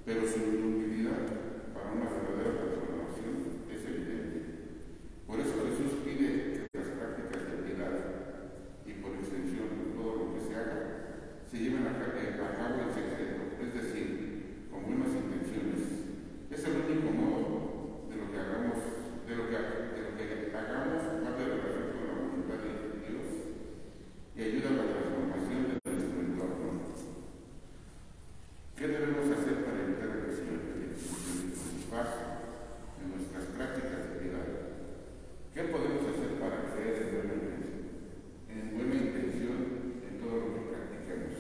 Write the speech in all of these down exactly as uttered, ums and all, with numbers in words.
pero su inutilidad para una verdadera transformación es evidente. Por eso Jesús pide que las prácticas de piedad y por extensión todo lo que se haga se lleven a cabo en secreto, es decir, con buenas intenciones. Es el único modo de lo que hagamos, de lo que, de lo que hagamos, guarde relación con la voluntad de Dios y ayuda a la transformación de nuestro entorno. ¿Qué debemos hacer para evitar el crecimiento de paz en nuestras prácticas de piedad? ¿Qué podemos hacer para creer en buena intención, en buena intención en todo lo que practiquemos?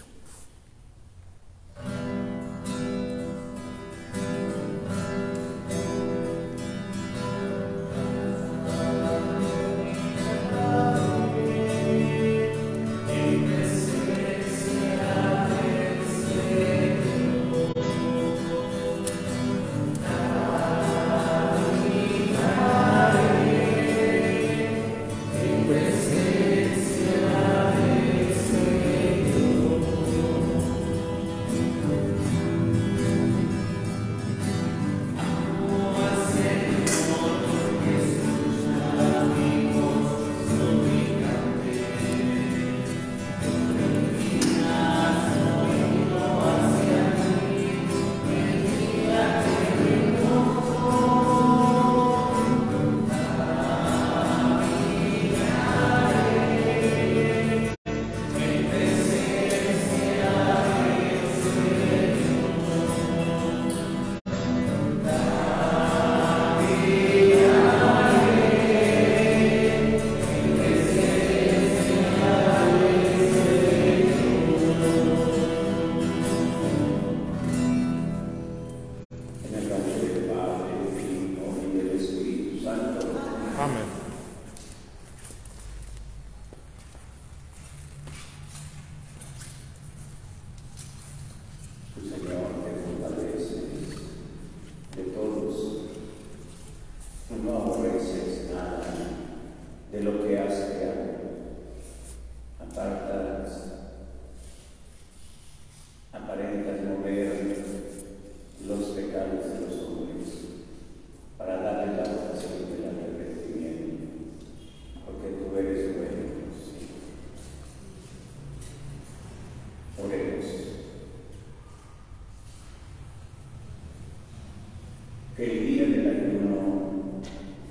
Que el día del ayuno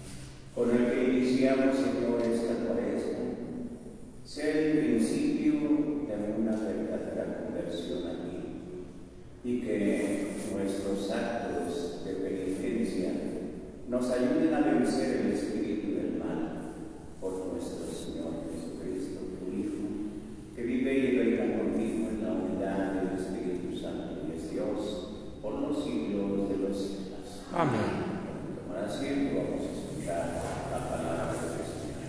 con el que iniciamos, Señor, esta cuaresma sea el principio de una verdadera conversión a ti, y que nuestros actos de penitencia nos ayuden a vencer el espíritu del mal por nuestro Señor Jesucristo, tu Hijo, que vive y reina contigo en la unidad del Espíritu Santo y es Dios por los siglos de los siglos. Amén. Tomar asiento, vamos a escuchar la palabra del Señor.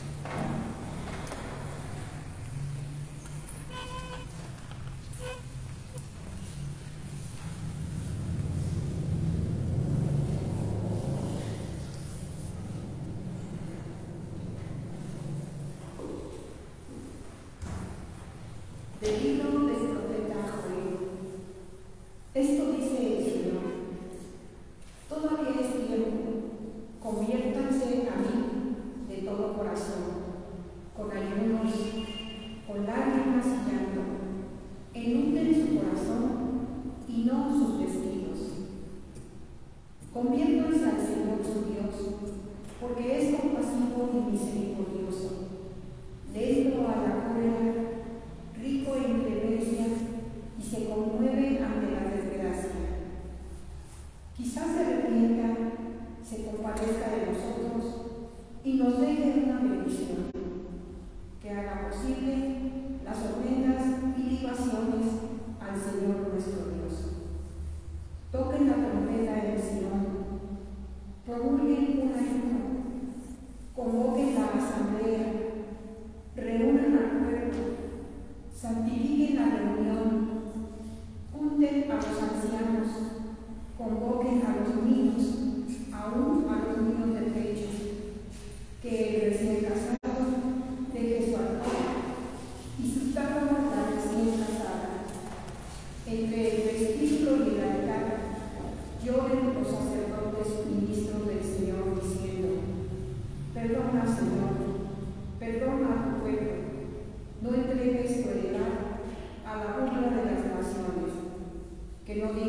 Del libro del profeta Joel. Esto dice el Señor: todavía es tiempo, conviértanse a mí de todo corazón, con ayunos, con lágrimas y llanto, enlunden su corazón y no sus vestidos. Conviértanse al Señor su Dios, porque es compasivo y misericordioso, lento a la cólera, rico en clemencia, y se conmueve ante la desgracia. Quizás se arrepienta, se compadezca de nosotros y nos deje una bendición, que haga posible las ofrendas y libaciones al Señor nuestro Dios. Toquen la trompeta en Sion, promulguen un ayuno, convoquen la asamblea, reúnan al pueblo, santifiquen la reunión, junten a los ancianos, convoquen a los niños, aún a los niños de pecho, que el recién casado deje su altar y sus tábanos la recién casada, entre el vestíbulo y el altar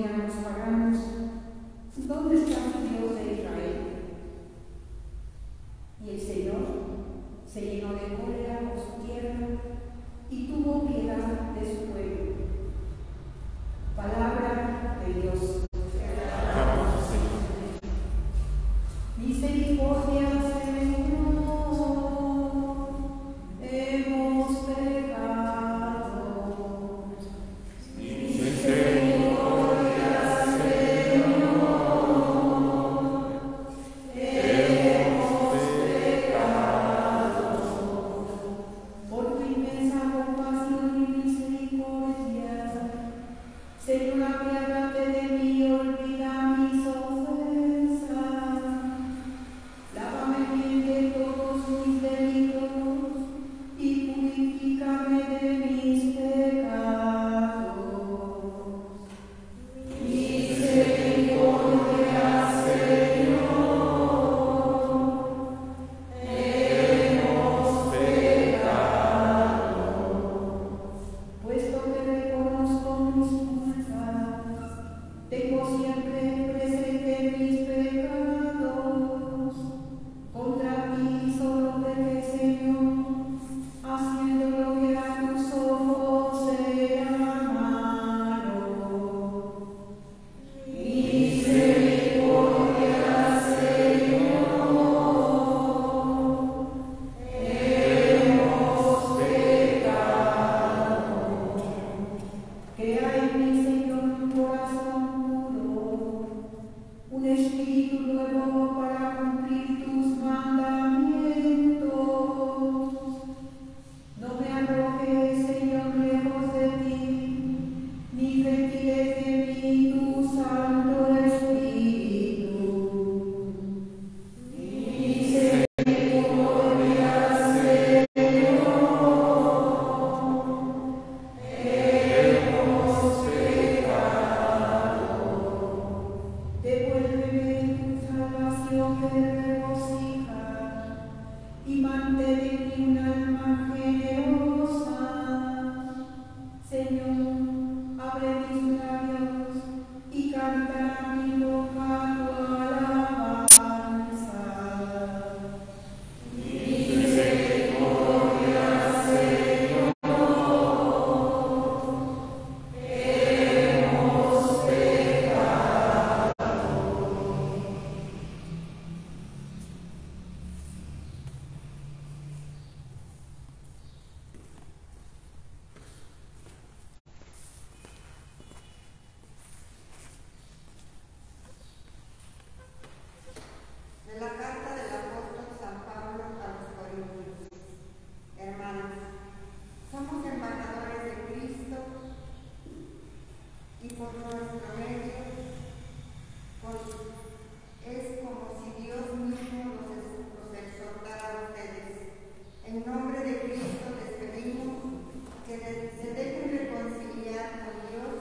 dirán los paganos: ¿dónde está su Dios de Israel? Y el Señor se llenó de cólera por su tierra y tuvo piedad de su pueblo. Palabra de Dios. Misericordia, Señor, hemos pecado. Misericordia, Señor, hemos pecado. Por tu inmensa compasión y misericordia, Señor, apiádate de mí, olvida mis ofensas. Lávame bien de todos mis delitos y purifícame de mis pecados. Misericordia, Señor, hemos pecado. Puesto que reconozco mis culpas, tengo siempre presente mis pecados. Contra ti solo pequé, Señor, haciendo lo que a tus ojos sea malo. Misericordia, Señor, hemos pecado. Crea en mí, Señor, un corazón puro, un espíritu nuevo para cumplir tus mandamientos. No me arrojes, Señor, lejos de ti, ni retires de mí tu Santo Espíritu. Misericordia, Señor, hemos pecado. Devuélveme tu salvación que regocija y mantén en mí un alma generosa. Señor, abre mis labios y cantará mi boca tu alabanza. Misericordia, Señor, hemos pecado. De la carta del apóstol San Pablo a los Corintios. Hermanos, somos embajadores de Cristo y por nuestro medio pues, es como si Dios mismo los, los exhortara a ustedes. En nombre de Cristo les pedimos que de- se dejen reconciliar con Dios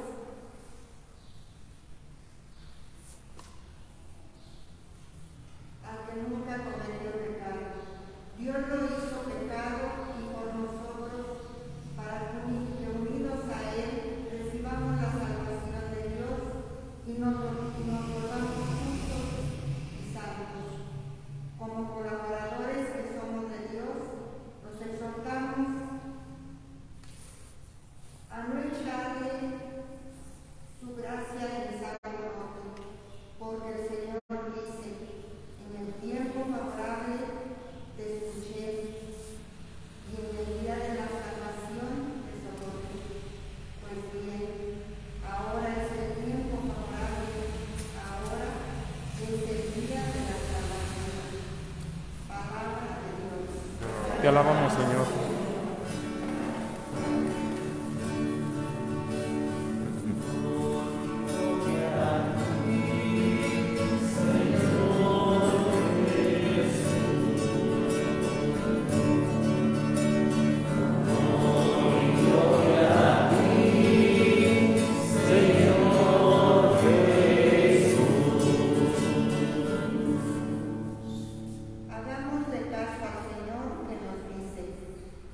al que nunca cometió pecado. Dios lo hizo pecado y por nosotros, para que uni- que unidos a Él recibamos la salvación de Dios y nos, y nos volvamos justos y santos. Como colaboradores que somos de Dios, los exhortamos a no echarle su gracia en saco roto, porque el Señor dice: en el tiempo favorable te escuché y en el día de la salvación te socorrí. Pues bien, ahora es el tiempo favorable, ahora es el día de la salvación. Palabra de Dios. Te alabamos, Señor. Hagámosle caso al Señor que nos dice: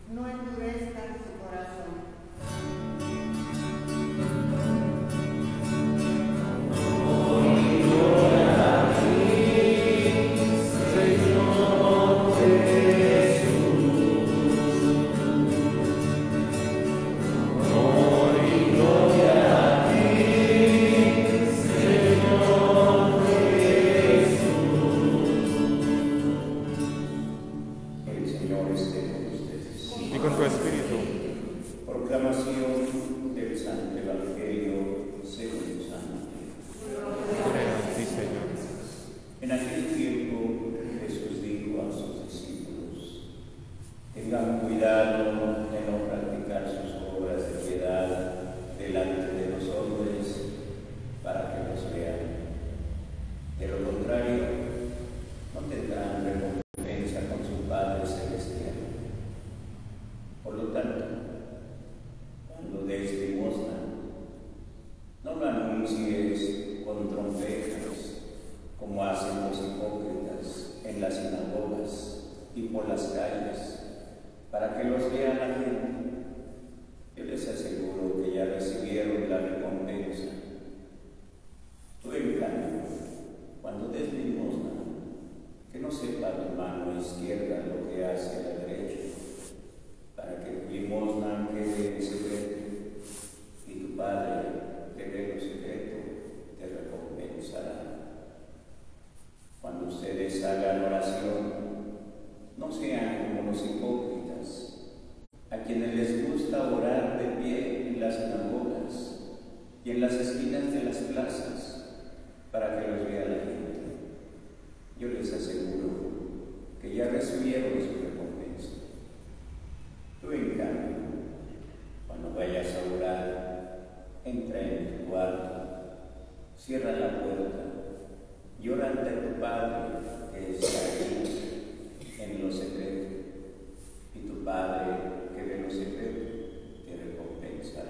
por las calles para que los vea la gente. Yo les aseguro que ya recibieron la recompensa. Tú, en cambio, cuando des limosna, que no sepa tu mano izquierda lo que hace la derecha, para que tu limosna quede en secreto, y tu Padre que ve lo secreto te recompensará. Cuando ustedes hagan oración, no sean como los hipócritas, a quienes les gusta orar de pie en las sinagogas y en las esquinas de las plazas, para que los vea la gente. Yo les aseguro que ya recibieron su recompensa. Tú, en cambio, cuando vayas a orar, entra en tu cuarto, cierra la puerta y ora ante tu Padre que está ahí en lo secreto, y tu Padre que ve lo secreto te recompensará.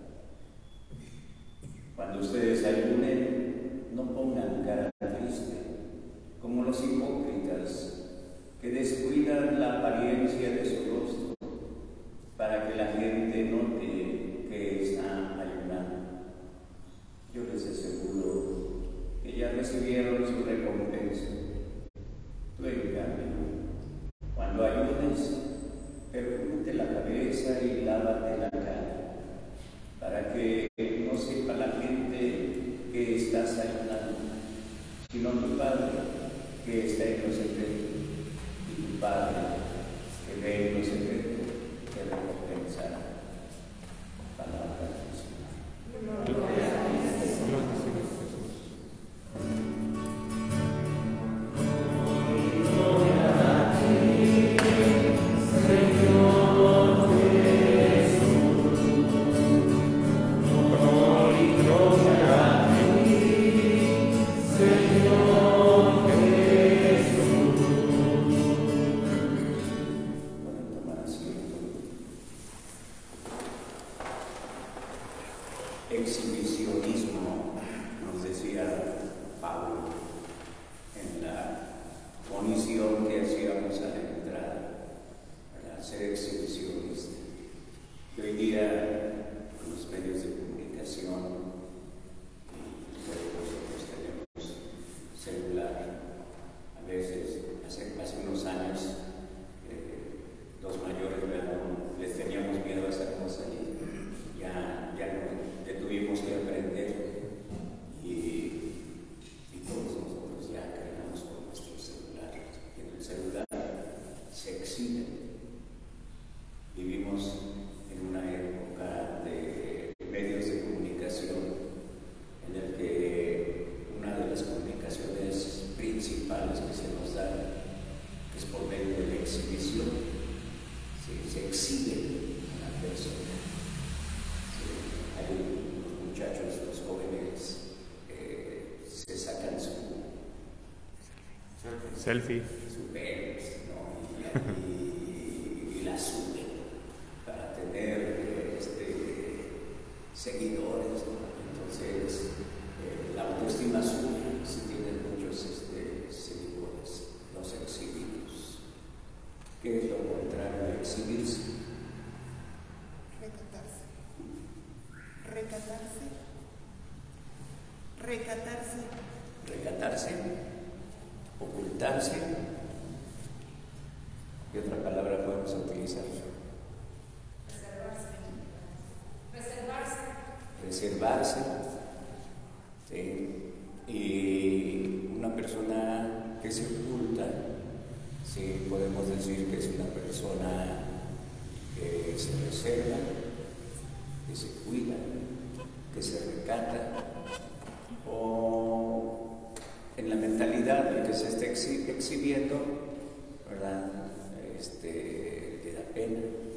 Cuando ustedes ayunen, no pongan cara triste, como los hipócritas que descuidan la apariencia de su rostro, para que la gente note que está ayunando. Yo les aseguro que ya recibieron su recompensa. Tú, en cambio, cuando ayunes, perfúmate la cabeza y lávate la cara, para que no sepa la gente que estás ayunando, sino tu Padre que está en lo secreto, y tu Padre que ve en lo secreto te recompensará. Palabra del Señor. Gloria a ti, Señor Jesús. Exhibicionismo, nos decía Pablo en la monición que hacíamos a la entrada, para ser exhibicionista. Y hoy día, con los medios de comunicación, nosotros tenemos celular. A veces, hace, hace unos años, eh, los mayores, ¿verdad?, les teníamos miedo a esa cosa y ya, ya no tuvimos que aprender, y, y todos nosotros ya cargamos con nuestros celulares. Y en el celular se exhiben. Vivimos en una época de medios de comunicación en el que una de las comunicaciones principales que se nos da es por medio de la exhibición. Sí, se exhibe a la persona. Sí, hay muchachos, los jóvenes, eh, se sacan su selfie, su pels, ¿no? y, y, y la suben para tener este, seguidores, ¿no? Entonces, eh, la autoestima sube si tienen muchos este, seguidores, los exhibidos. ¿Qué es lo contrario de exhibirse? Recatarse. Recatarse. Recatarse. Recatarse, ocultarse. ¿Qué otra palabra podemos utilizar? Reservarse. Reservarse. ¿Sí? Y una persona que se oculta, sí, podemos decir que es una persona que se reserva, que se cuida, que se recata, o en la mentalidad de que se está exhi- exhibiendo, ¿verdad? Este, le da pena,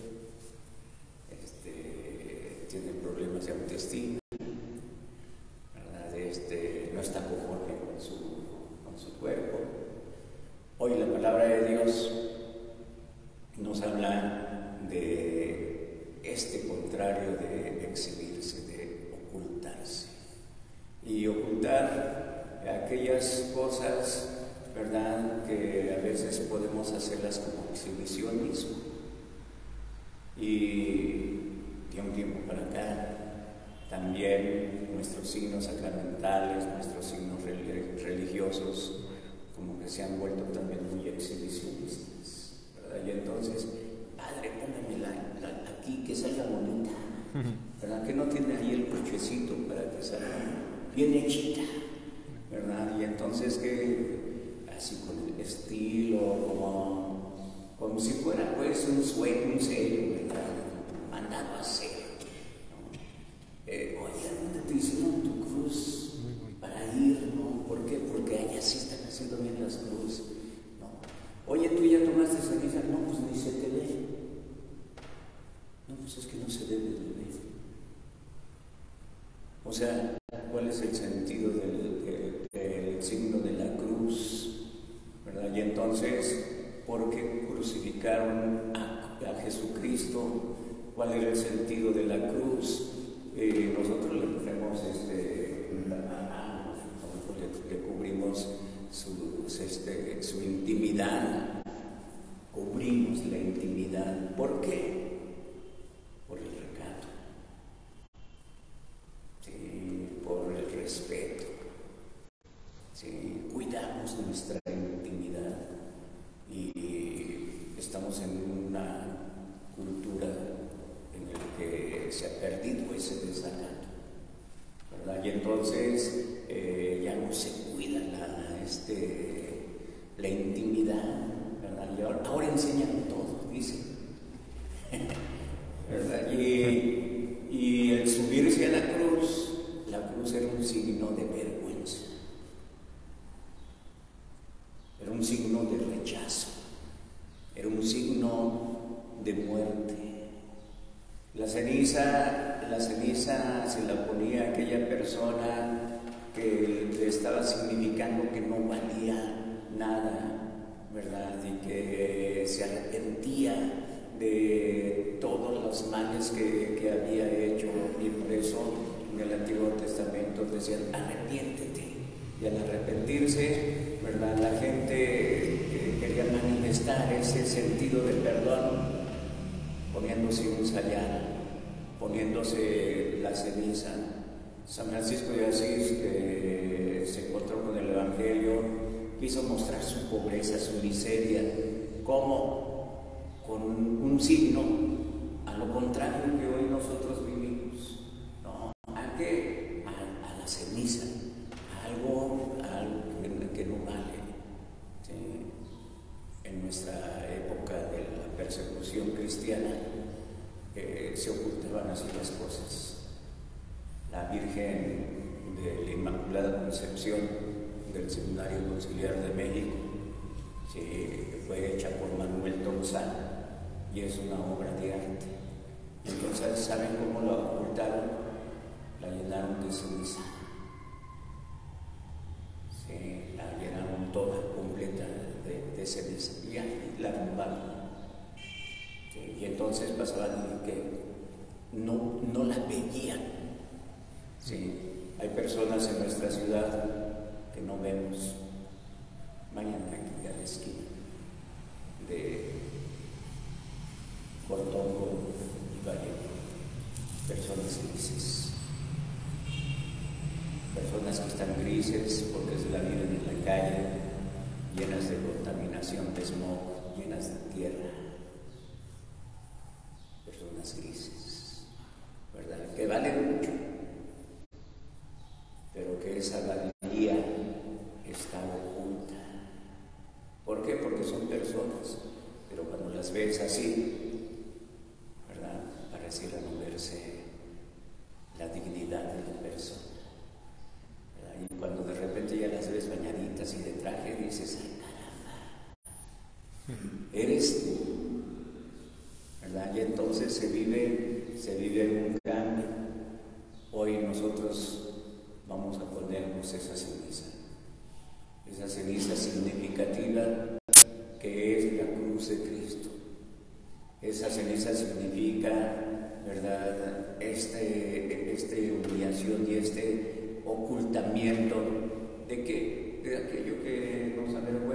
este, tiene problemas de autoestima, ¿verdad? Este, no está conforme con su, con su cuerpo. Hoy la palabra de Dios nos habla de este contrario de exhibirse, de ocultarse. Y ocultar aquellas cosas ¿verdad?, que a veces podemos hacerlas como exhibicionismo. Y de un tiempo para acá, también nuestros signos sacramentales, nuestros signos religiosos, como que se han vuelto también muy exhibicionistas, ¿verdad? Y entonces, padre, póngame la, la, aquí que salga bonita, ¿verdad? Que no tiene ahí el cochecito para que salga bien hechita, ¿verdad? Y entonces que así con el estilo, como, como si fuera pues un sueño, un sello, ¿verdad? Mandado a hacer, ¿no? Eh, oye, ¿dónde te hicieron tu cruz para ir, no? ¿Por qué? Porque allá sí están haciendo bien las cruces, ¿no? Oye, ¿tú ya tomaste ceniza? No, pues ni se te ve. No, pues es que no se debe de ver. O sea, ¿cuál es el sentido del, del, del signo de la cruz? ¿Verdad? Y entonces, ¿por qué crucificaron a, a Jesucristo? ¿Cuál era el sentido de la cruz? Eh, nosotros le ponemos, este, a, a, nosotros le, le cubrimos su, este, su intimidad, cubrimos la intimidad. ¿Por qué? Por el recato, ¿sí? Por el respeto, ¿sí? Cuidamos nuestra intimidad y estamos en una cultura en la que se ha perdido ese desacato, ¿verdad? Y entonces eh, ya no se cuida la, este, la intimidad, ¿verdad? Y ahora, ahora enseñan todo, dicen, ¿verdad? Y, y el subirse a la cruz, la cruz era un signo de vergüenza, era un signo de rechazo, era un signo de muerte. La ceniza, la ceniza se la ponía a aquella persona que le estaba significando que no valía nada, ¿verdad? Y que se arrepentía de todos los males que, que había hecho, y por eso en el Antiguo Testamento decían arrepiéntete, y al arrepentirse, ¿verdad?, la gente que quería manifestar ese sentido de perdón poniéndose un sayal, poniéndose la ceniza. San Francisco de Asís, que se encontró con el Evangelio, quiso mostrar su pobreza, su miseria, como con un signo a lo contrario que hoy nosotros vivimos, ¿no? ¿A qué? A, a la ceniza, a algo, a algo que, que no vale, ¿sí? En nuestra época de la persecución cristiana eh, se ocultaban así las cosas. La Virgen de la Inmaculada Concepción del Seminario Conciliar de México, sí, fue hecha por Manuel Tolzán y es una obra de arte. Entonces, ¿saben cómo la ocultaron? La llenaron de ceniza. Sí, la llenaron toda completa de, de ceniza y la tumbaron. Sí, y entonces pasaban que no, no la veían. Sí, hay personas en nuestra ciudad que no vemos. Vayan aquí a la esquina de Cortongo y Valle, personas grises, personas que están grises porque se la viven en la calle, llenas de contaminación, de smog, llenas de tierra, personas grises, ¿verdad? Que valen mucho, pero que esa valía está oculta. ¿Por qué? Porque son personas, pero cuando las ves así, ¿verdad?, pareciera no verse la dignidad de la persona, ¿verdad? Y cuando de repente ya las ves bañaditas y de traje, dices, ¡ay, caramba! Eres tú, ¿verdad? Y entonces se vive, se vive un cambio. Hoy nosotros vamos a ponernos esa ceniza, esa ceniza significativa que es la cruz de Cristo. Esa ceniza significa, ¿verdad?, este, este humillación y este ocultamiento de que de aquello que nos avergüenza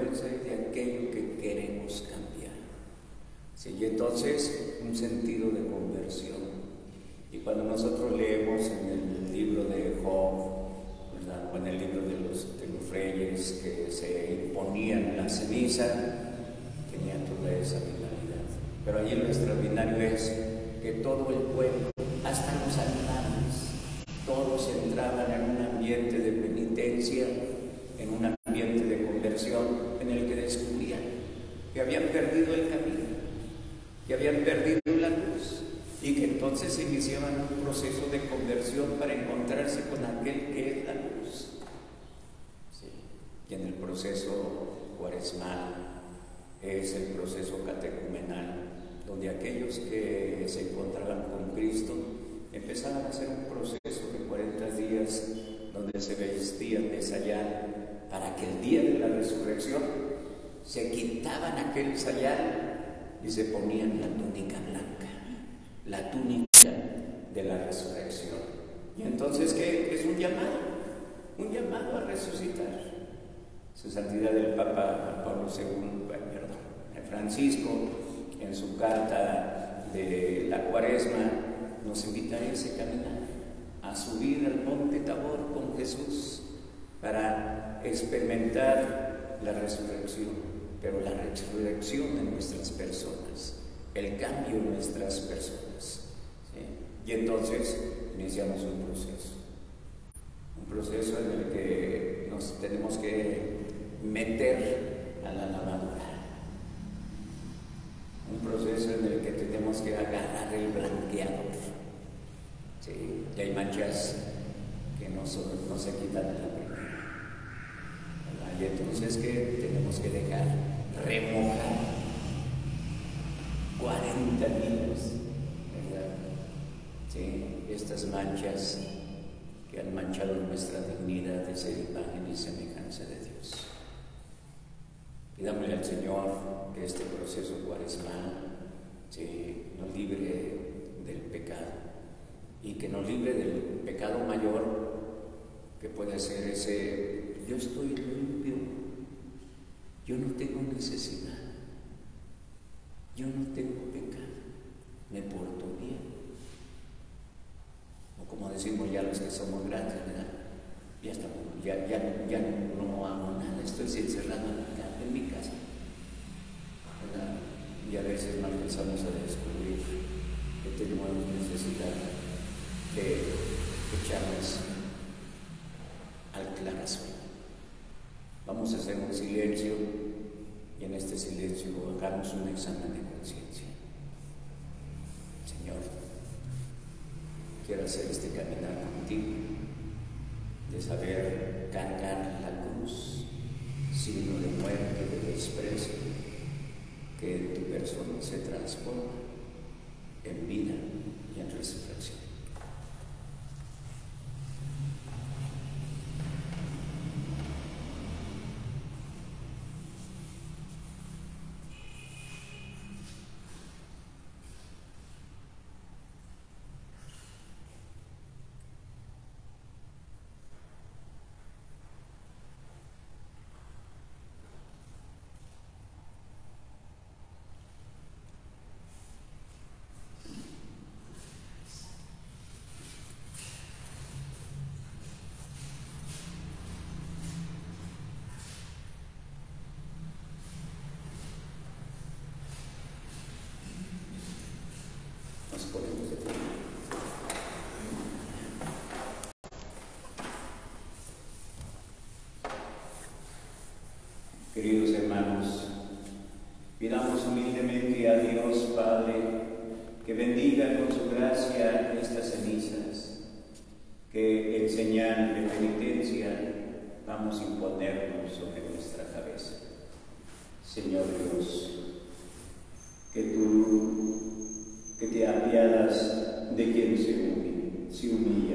vergüenza de aquello que queremos cambiar. Sí, y entonces un sentido de conversión. Y cuando nosotros leemos en el libro de Job, ¿verdad?, o en el libro de los, de los reyes que se imponían la ceniza, tenían toda esa finalidad. Pero allí lo extraordinario es que todo el pueblo, hasta los animales, todos entraban en un ambiente de penitencia, en un ambiente de conversión, en el que descubrían que habían perdido el camino, que habían perdido la luz, y que entonces iniciaban un proceso de conversión para encontrarse con aquel que es la luz. Sí. Y en el proceso cuaresmal es el proceso catecumenal, donde aquellos que se encontraban con Cristo empezaban a hacer un proceso de cuarenta días donde se vestían de sayal para que el día de la resurrección se quitaban aquel sayal y se ponían la túnica blanca, la túnica de la resurrección. Y entonces, ¿qué? Es un llamado, un llamado a resucitar. Su Santidad el Papa Pablo segundo, perdón, Francisco, en su carta de la Cuaresma, nos invita a ese caminar, a subir al monte Tabor con Jesús para experimentar la resurrección, pero la resurrección en nuestras personas, el cambio en nuestras personas. ¿Sí? Y entonces iniciamos un proceso, un proceso en el que nos tenemos que meter a la lavadora, un proceso en el que tenemos que agarrar el blanqueador. ¿Sí? Y hay manchas que no, son, no se quitan de la primera. Y entonces, ¿qué? Tenemos que dejar remojar cuarenta días, ¿verdad? ¿Sí? Estas manchas que han manchado nuestra dignidad de ser imagen y semejanza de Dios. Pidámosle al Señor que este proceso cuaresmal, ¿sí?, nos libre del pecado y que nos libre del pecado mayor, que puede ser ese: yo estoy limpio, yo no tengo necesidad, yo no tengo pecado, me porto bien. O como decimos ya los que somos grandes, ¿verdad? Ya, estamos, ya, ya, ya no hago nada, estoy encerrado en mi casa, ¿verdad? Y a veces no alcanzamos a descubrir que tenemos necesidad de echarnos al clarasol. Vamos a hacer un silencio y en este silencio hagamos un examen de conciencia. Señor, quiero hacer este caminar contigo, de saber cargar la cruz, signo de muerte, de desprecio, que en tu persona se transforma en vida y en resurrección. Queridos hermanos, pidamos humildemente a Dios Padre que bendiga con su gracia estas cenizas, que en señal de penitencia vamos a imponernos sobre nuestra cabeza. Señor Dios, que tú, que te apiadas de quien se humilla, se humilla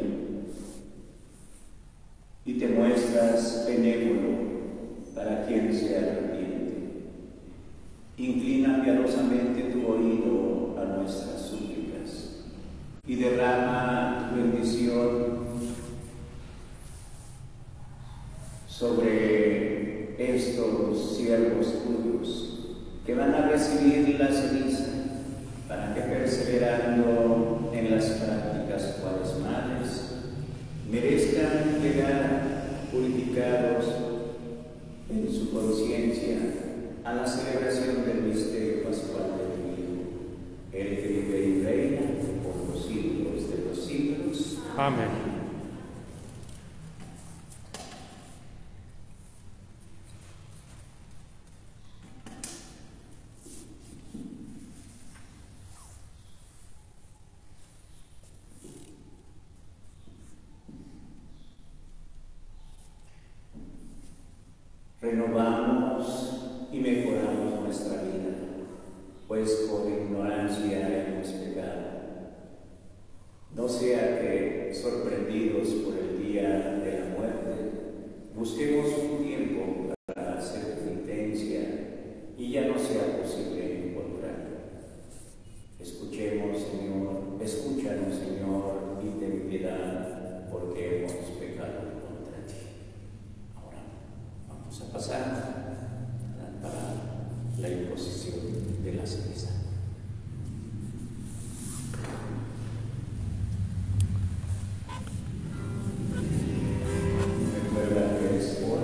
y te muestras benévolo para quien se arrepiente. Inclina piadosamente tu oído a nuestras súplicas y derrama tu bendición sobre estos siervos tuyos que van a recibir la ceniza para que, perseverando en las prácticas cuaresmales, merezcan llegar purificados en su conciencia a la celebración del misterio pascual de tu Hijo, el que vive y reina por los siglos de los siglos. Amén. Renovamos y mejoramos nuestra vida, pues por ignorancia hemos pecado. No sea que, sorprendidos por el día de la muerte, busquemos un tiempo para hacer penitencia y ya no sea posible encontrar. Escuchemos, Señor, escúchanos, Señor, y ten piedad, porque hemos pecado contra ti. Ahora vamos a pasar para la imposición de la ceniza. Recuerda que es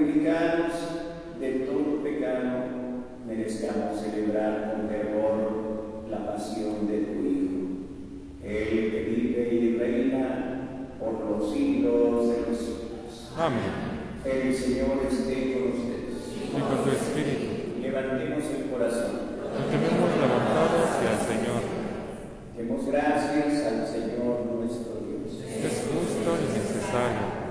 purificados de todo pecado, merezcamos celebrar con fervor la pasión de tu Hijo, el que vive y reina por los siglos de los siglos. Amén. El Señor esté con ustedes. Y con tu espíritu. Levantemos el corazón. Lo tenemos levantado hacia el Señor. Demos gracias al Señor nuestro Dios. Es justo y necesario.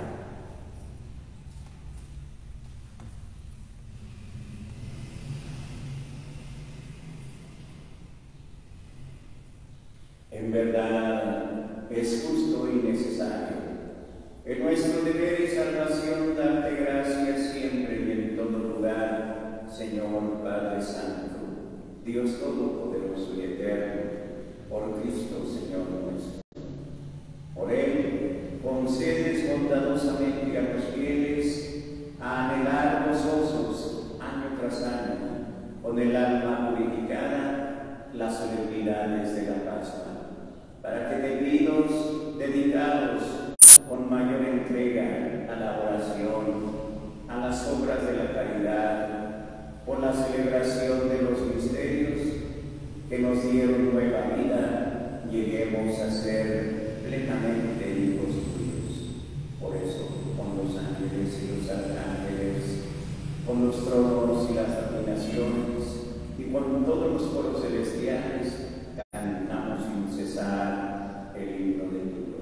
En verdad es justo y necesario. Es nuestro deber y salvación darte gracias siempre y en todo lugar, Señor Padre Santo, Dios Todopoderoso y Eterno, por Cristo, Señor nuestro. Por Él, concedes bondadosamente a los fieles a anhelar gozosos, año tras año, con el alma purificada, las solemnidades de la Pascua, para que debidos, dedicados con mayor entrega a la oración, a las obras de la caridad, por la celebración de los misterios que nos dieron nueva vida, lleguemos a ser plenamente hijos tuyos. Por eso, con los ángeles y los arcángeles, con los tronos y las dominaciones, y con todos los coros celestiales, cantamos sin cesar el himno de tu gloria.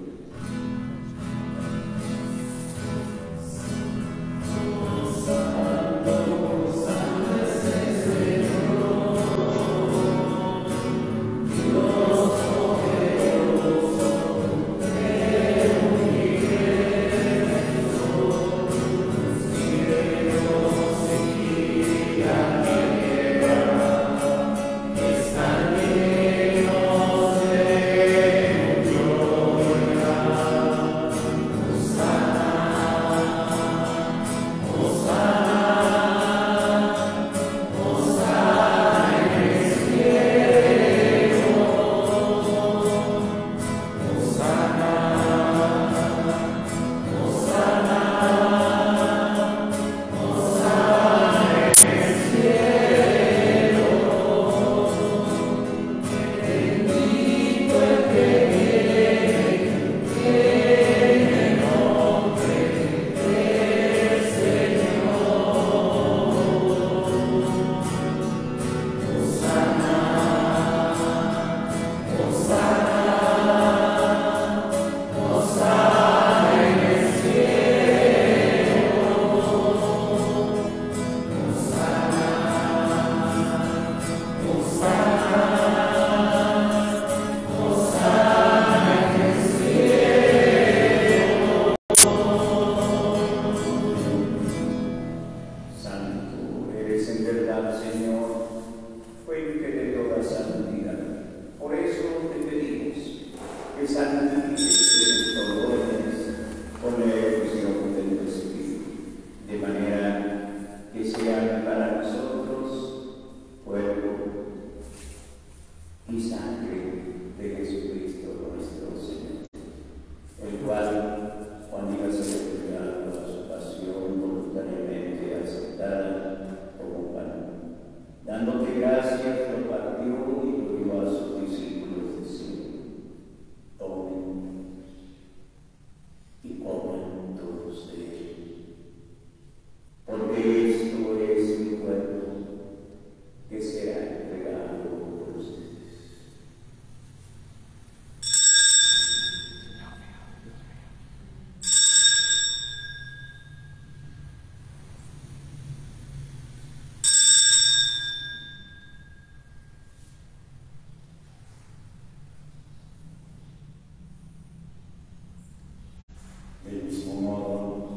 Del mismo modo,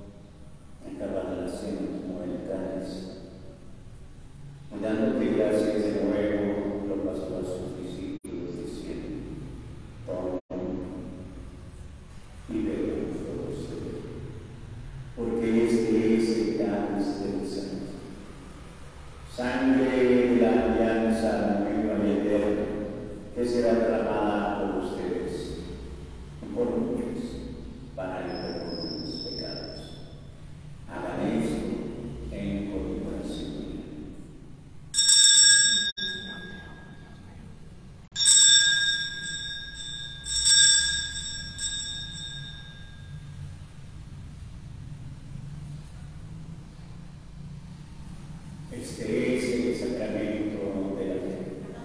acabada la cena, tomó el cáliz, y dándote gracias de nuevo, lo pasó a sus discípulos, diciendo: tomen y beban todos de él, porque este es el cáliz del Señor, sangre de la alianza nueva y eterna, que será derramada por ustedes y por muchos para el perdón de los pecados. Este es el sacramento de la fe.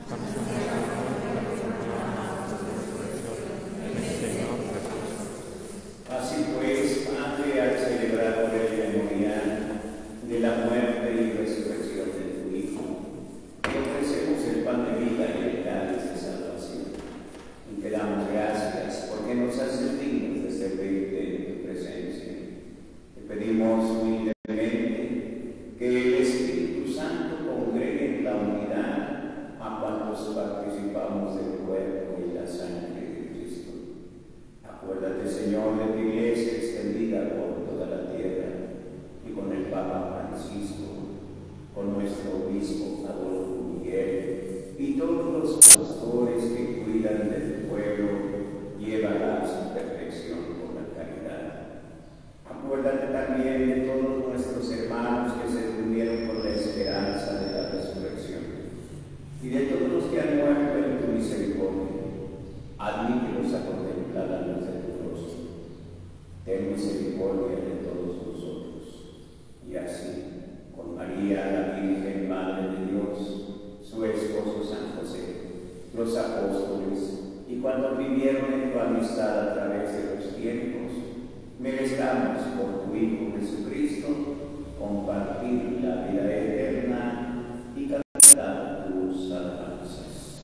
Así pues, Padre, al celebrar el memorial de la muerte y resurrección de tu Hijo, te ofrecemos el pan de vida y el cáliz de salvación. Y te damos gracias porque nos haces dignos de servirte en tu presencia. Te pedimos humildemente que el Espíritu Santo congregue en la unidad a cuantos participamos del cuerpo y la sangre de Cristo. Acuérdate, Señor, de tu iglesia extendida por toda la tierra y con el Papa Francisco, con nuestro obispo Adolfo Miguel y todos los pastores que cuidan de tu pueblo, llévala a su perfección por la caridad. Acuérdate también de todos nuestros hermanos que se durmieron con la esperanza de la resurrección y de todos los que han muerto en tu misericordia. Admítelos a contemplar la luz de tu rostro. Ten misericordia de todos nosotros. Y así, con María, la Virgen Madre de Dios, su esposo San José, los apóstoles, y cuando vivieron en tu amistad a través de los tiempos, merezcamos por tu Hijo Jesucristo compartir la vida eterna y cantar tus alabanzas.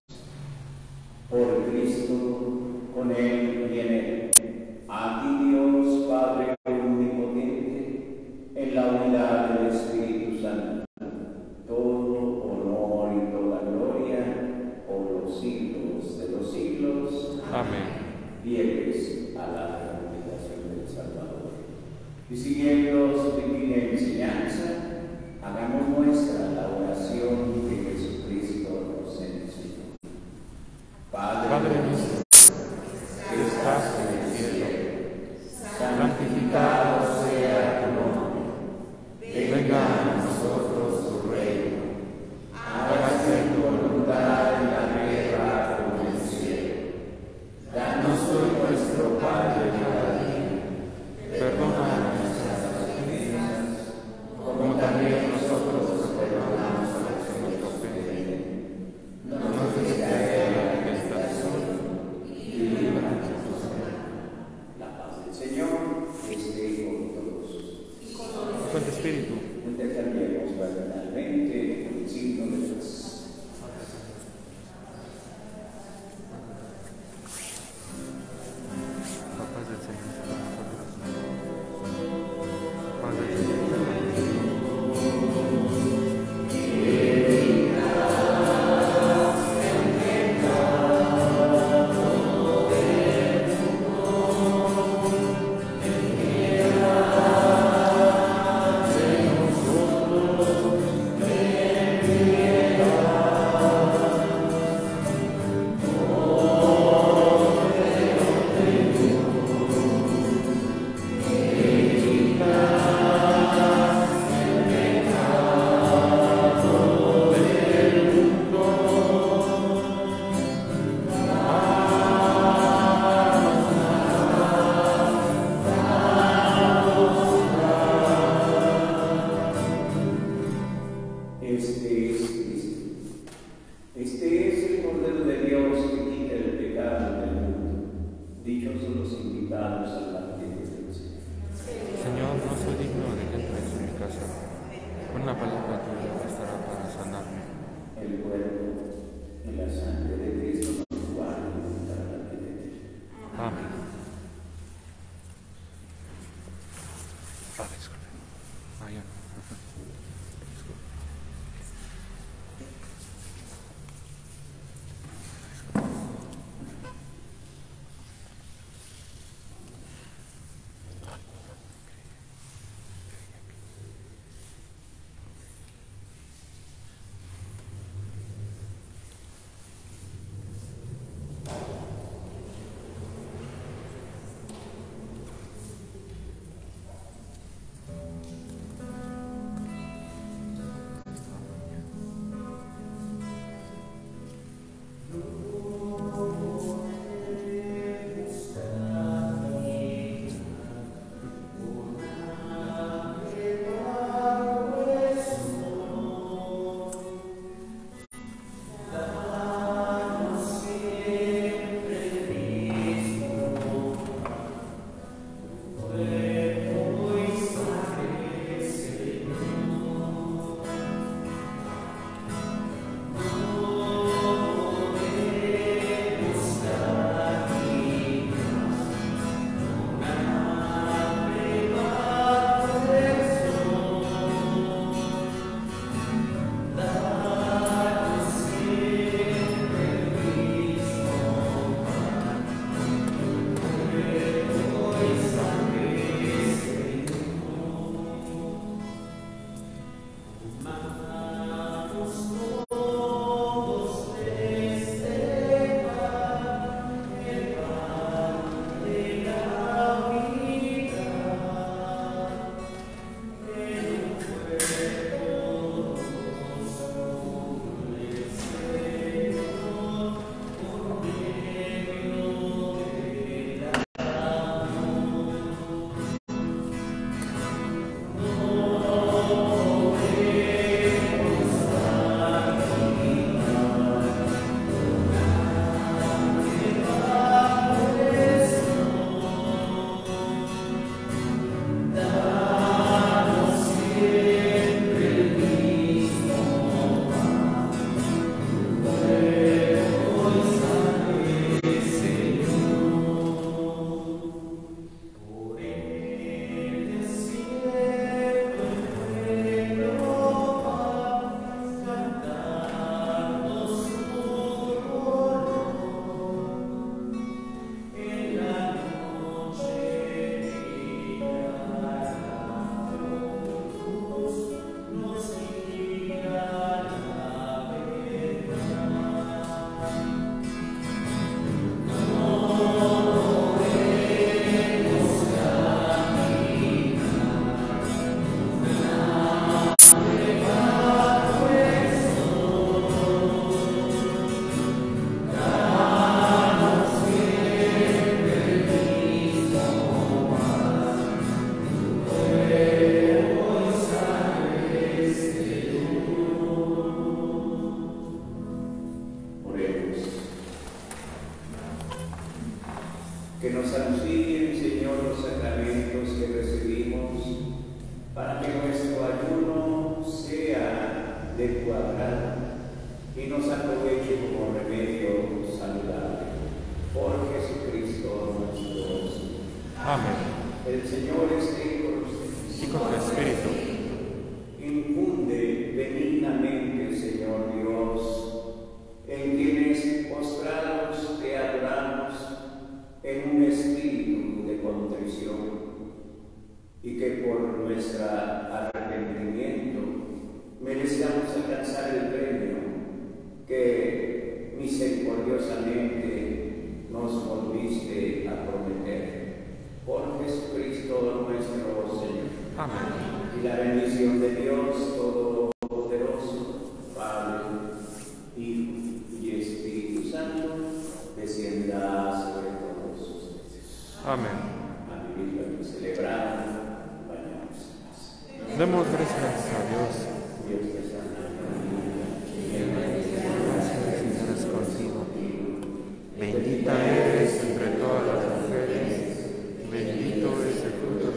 Por Cristo, con Él y en Él, a ti Dios Padre omnipotente, en la unidad del Espíritu Santo, todo honor y toda gloria por los siglos de los siglos. Amén. Fieles a la recomendación del Salvador. Y siguiendo su divina enseñanza, hagamos nuestra la oración que Jesucristo nos enseñó. Padre, Padre nuestro, que estás en el cielo, santificado sea tu nombre. Venga a nosotros tu reino. Hágase tu voluntad en la tierra como en el cielo. Danos hoy nuestro pan de cada día. Perdona nuestras ofensas, como también nosotros perdonamos a los que nos ofenden. No nos dejes caer en la tentación y líbranos de tu mal. la paz del Señor esté con todos. Con tu espíritu. Intercambiemos fraternalmente el signo de paz. La paz del Señor esté con nosotros. Paz del Señor esté con nosotros. Este es Cristo. Este es el Cordero de Dios que quita el pecado del mundo. Dichosos los invitados al banquete del Señor. Señor, no soy digno de que entres en mi casa. Una palabra tuya bastará para sanarme. El cuerpo y la sangre de Cristo nos guarden para la vida eterna. Amén. Ah, disculpe. Ah, ya no. Disculpe. de tu agrado y nos aproveche como remedio saludable. Por Jesucristo nuestro Señor. Amén. El Señor esté con ustedes. Y con tu espíritu. Infunde benignamente, Señor Dios, en quienes postrados te adoramos en un espíritu de contrición, y que por nuestro arrepentimiento merezcamos alcanzar el premio que misericordiosamente nos volviste a prometer. Por Jesucristo nuestro Señor. Amén. Y la bendición de Dios Todopoderoso, Padre, Hijo y Espíritu Santo, descienda sobre todos ustedes. Amén. A vivir y celebrar, vayamos en paz. Demos gracias a Dios. Dios te sana, El Señor es contigo. Bendita eres entre todas las mujeres, bendito es el fruto